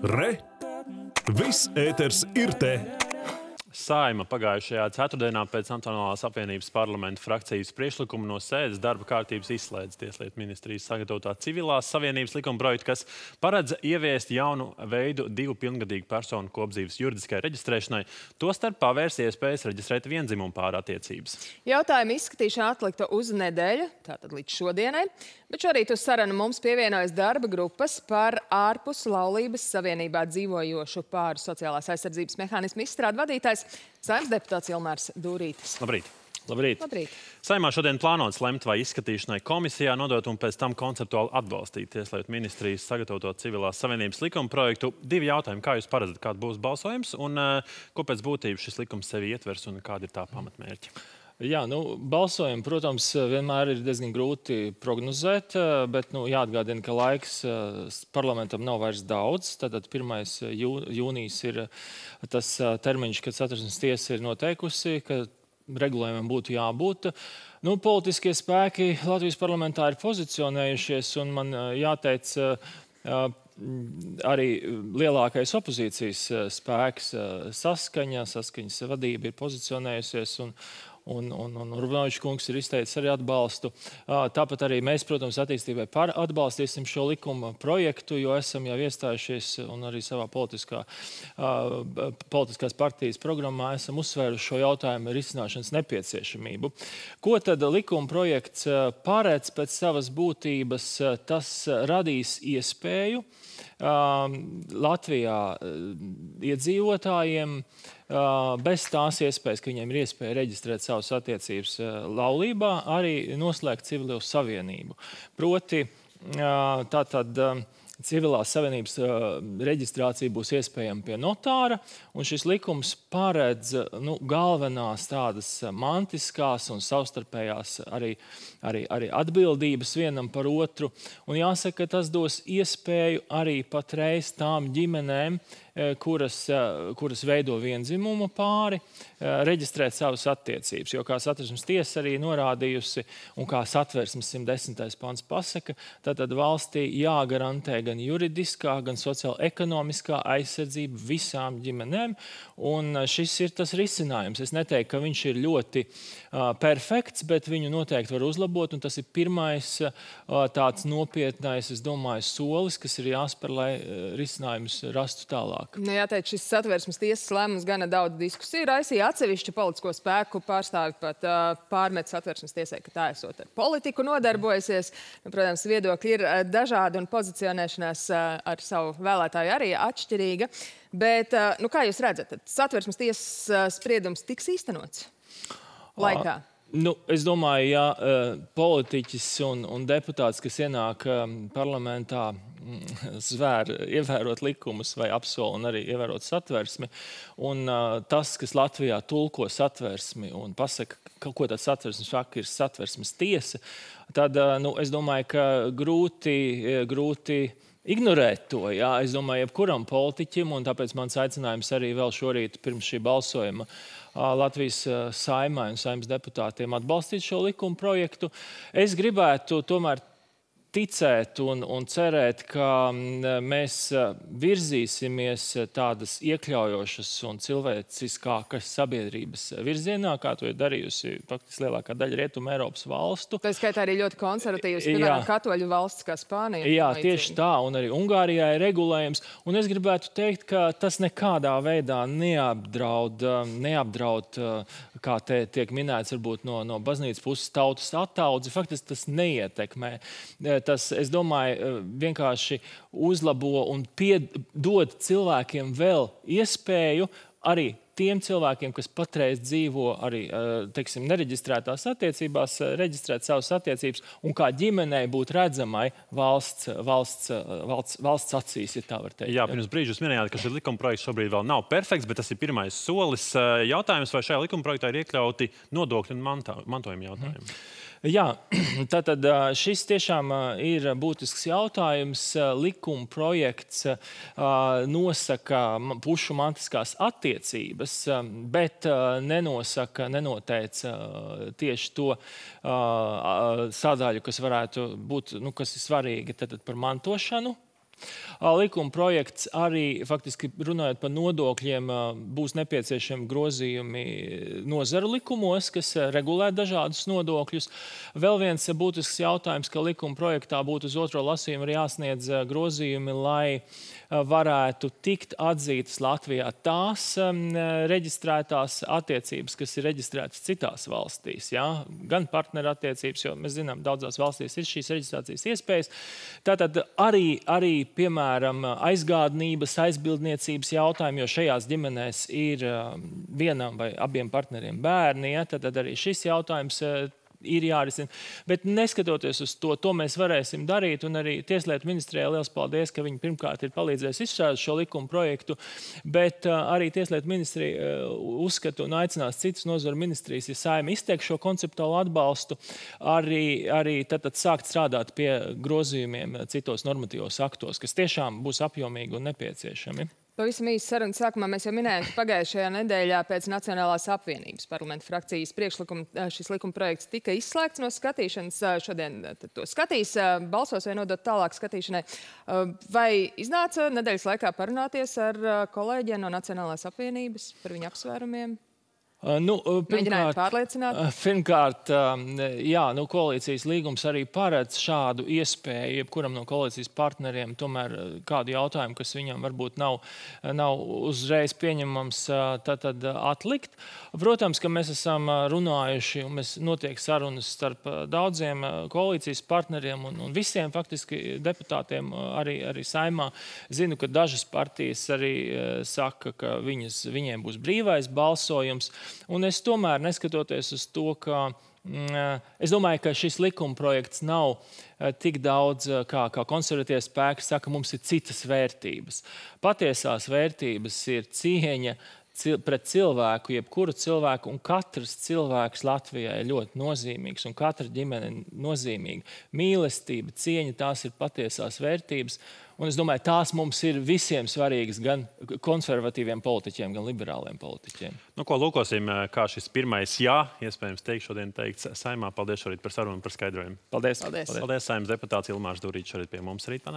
Re! Viss ēters ir te! Saeima pagājušajā ceturtdienā pēc Nacionālās apvienības parlamenta frakcijas priekšlikuma no sēdes darba kārtības izslēdz Tieslietu ministrijas sagatavotā civilās savienības likumprojektu, kas paredz ieviest jaunu veidu divu pilngadīgu personu kopdzīves juridiskai reģistrēšanai, tostarp pavērs iespējas reģistrēt viendzimumu pāru attiecības. Jautājuma izskatīšana atlikta uz nedēļu, tātad līdz šodienai, bet šorīt uz sarunu mums pievienojas darba grupas par ārpus laulības savienībā dzīvojošu pāru sociālās aizsardzības mehānismu izstrādu vadītājs Saeimas deputāts Ilmārs Dūrītis. Labrīt! Labrīt. Saeimā šodien plānots lemt vai izskatīšanai komisijā nodot un pēc tam konceptuāli atbalstīt Tieslietu ministrijas sagatavoto civilās savienības likuma projektu. Divi jautājumi, kā jūs paredzat, kāds būs balsojums un ko pēc būtības šis likums sevi ietvers un kāda ir tā pamatmērķi? Jā, balsojumu, protams, vienmēr ir diezgan grūti prognozēt, bet jāatgādina, ka laiks parlamentam nav vairs daudz. Tātad 1. jūnijas ir tas termiņš, kad Satversmes tiesa ir noteikusi, ka regulējumam būtu jābūt. Politiskie spēki Latvijas parlamentā ir pozicionējušies, un man jāteic, arī lielākais opozīcijas spēks saskaņas vadība ir pozicionējusies, un Rublanovičs kungs ir izteicis arī atbalstu. Tāpat arī mēs, protams, attīstībai atbalstīsim šo likuma projektu, jo esam jau iestājušies un arī savā politiskās partijas programmā esam uzsvēruši šo jautājumu risināšanas nepieciešamību. Ko tad likuma projekts paredz pēc savas būtības? Tas radīs iespēju Latvijā iedzīvotājiem bez tās iespējas, ka viņiem ir iespēja reģistrēt savas attiecības laulībā, arī noslēgt civilo savienību. Proti, tātad civilās savienības reģistrācija būs iespējama pie notāra, un šis likums paredz galvenās tādas mantiskās un savstarpējās arī atbildības vienam par otru. Un jāsaka, ka tas dos iespēju arī patreiz tām ģimenēm, kuras veido viendzimumu pāri, reģistrēt savas attiecības. Jo, kā Satversmes tiesa arī norādījusi, un kā Satversmes 110. pants pasaka, tad valstī jāgarantē gan juridiskā, gan sociāla-ekonomiskā aizsardzība visām ģimenēm, un šis ir tas risinājums. Es neteiktu, ka viņš ir ļoti perfekts, bet viņu noteikti var uzlabot, un tas ir pirmais tāds nopietnais, es domāju, solis, kas ir jāspēr, lai risinājums rastu tālāk. Jāteic, šis Satversmes tiesas lēmums gana daudz diskusiju raisīja. Atsevišķu politisko spēku pārstāvi pat pārmet Satversmes tiesai, ka tā esot ar politiku nodarbojasies. Protams, viedokļi ir dažādi un pozicionēšanās ar savu vēlētāju arī atšķirīga. Bet, kā jūs redzat, Satversmes tiesas spriedums tiks īstenots laikā? Es domāju, ja politiķis un deputāts, kas ienāk parlamentā, ievērot likumus vai apsola un arī ievērot satversmi, un tas, kas Latvijā tulko satversmi un pasaka, ko tad satversmes fakti ir Satversmes tiesa, tad es domāju, ka grūti ignorēt to. Jā. Es domāju, jebkuram politiķim, un tāpēc mans aicinājums arī vēl šorīt pirms šī balsojuma Latvijas Saeimai un Saeimas deputātiem atbalstīt šo likuma projektu. Es gribētu tomēr ticēt un cerēt, ka mēs virzīsimies tādas iekļaujošas un cilvēciskākas sabiedrības virzienā, kā to ir darījusi faktiski lielākā daļa Rietumu Eiropas valstu. Tā skaitā arī ļoti konservatīvas, piemēram, katoļu valsts kā Spānija. Jā, tieši tā, un arī Ungārijā ir regulējums. Un es gribētu teikt, ka tas nekādā veidā neapdraud, kā te tiek minēts, varbūt no baznīcas puses tautas attaudzi. Faktiski tas neietekmē. Tas, es domāju, vienkārši uzlabo un dod cilvēkiem vēl iespēju arī tiem cilvēkiem, kas patreiz dzīvo arī, teiksim, nereģistrētās attiecībās, reģistrēt savas attiecības un kā ģimenei būt redzamai valsts acīs, ja tā var teikt. Jā, pirms brīža jūs minējāt, ka šis likumprojekts šobrīd vēl nav perfekts, bet tas ir pirmais solis. Jautājums, vai šajā likumprojektā ir iekļauti nodokļu un mantojuma jautājumi? Jā, tātad šis tiešām ir būtisks jautājums. Likuma projekts nosaka pušu mantiskās attiecības, bet nenoteica tieši to sadaļu, kas varētu būt, kas ir svarīga par mantošanu. likuma projekts arī, faktiski runājot par nodokļiem, būs nepieciešami grozījumi nozaru likumos, kas regulē dažādus nodokļus. Vēl viens būtisks jautājums, ka likuma projektā būtu uz otro lasījumu arī jāsniedz grozījumi, lai varētu tikt atzītas Latvijā tās reģistrētās attiecības, kas ir reģistrētas citās valstīs. Ja? Gan partneru attiecības, jo mēs zinām, daudzās valstīs ir šīs reģistrācijas iespējas. Tātad arī piemēram, aizgādnības, aizbildniecības jautājumi, jo šajās ģimenēs ir vienam vai abiem partneriem bērni. Ja? Tad arī šis jautājums ir jārisina. Bet neskatoties uz to mēs varēsim darīt, un arī Tieslietu ministrijai liels paldies, ka viņi pirmkārt ir palīdzējuši izstrādāt šo likuma projektu, bet arī Tieslietu ministrija uzskata un aicinās citas nozaru ministrijas, ja Saeima izteiks šo konceptuālu atbalstu, arī tad sākt strādāt pie grozījumiem citos normatīvos aktos, kas tiešām būs apjomīgi un nepieciešami. Pavisam īsi sarunas sākumā mēs jau minējām, ka pagājušajā nedēļā pēc Nacionālās apvienības parlamenta frakcijas priekšlikuma šis likuma projekts tika izslēgts no skatīšanas. Šodien to skatīs, balsos vai nodot tālāk skatīšanai. Vai iznāca nedēļas laikā parunāties ar kolēģiem no Nacionālās apvienības par viņu apsvērumiem? Mēģinājāt pārliecināt? Pirmkārt, koalīcijas līgums arī paredz šādu iespēju, jebkuram no koalīcijas partneriem tomēr kādu jautājumu, kas viņam varbūt nav uzreiz pieņemams, tad atlikt. Protams, ka mēs esam runājuši, un notiek sarunas starp daudziem koalīcijas partneriem un visiem faktiski deputātiem arī Saeimā. Zinu, ka dažas partijas arī saka, ka viņiem būs brīvais balsojums. Un es tomēr, neskatoties uz to, ka es domāju, ka šis likuma projekts nav tik daudz, kā konservatīvie spēki saka, mums ir citas vērtības. Patiesās vērtības ir cieņa pret cilvēku, jebkuru cilvēku, un katrs cilvēks Latvijā ir ļoti nozīmīgs, un katra ģimene ir nozīmīga. Mīlestība, cieņa, tās ir patiesās vērtības, un es domāju, tās mums ir visiem svarīgas, gan konservatīviem politiķiem, gan liberāliem politiķiem. Lūkosim, kā šis pirmais jā, iespējams šodien teikts Saeimā. Paldies šorīt par sarunu un par skaidrojumu. Paldies. Paldies, Saeimas deputāts Ilmārs Dūrīts šorīt pie mums rīt.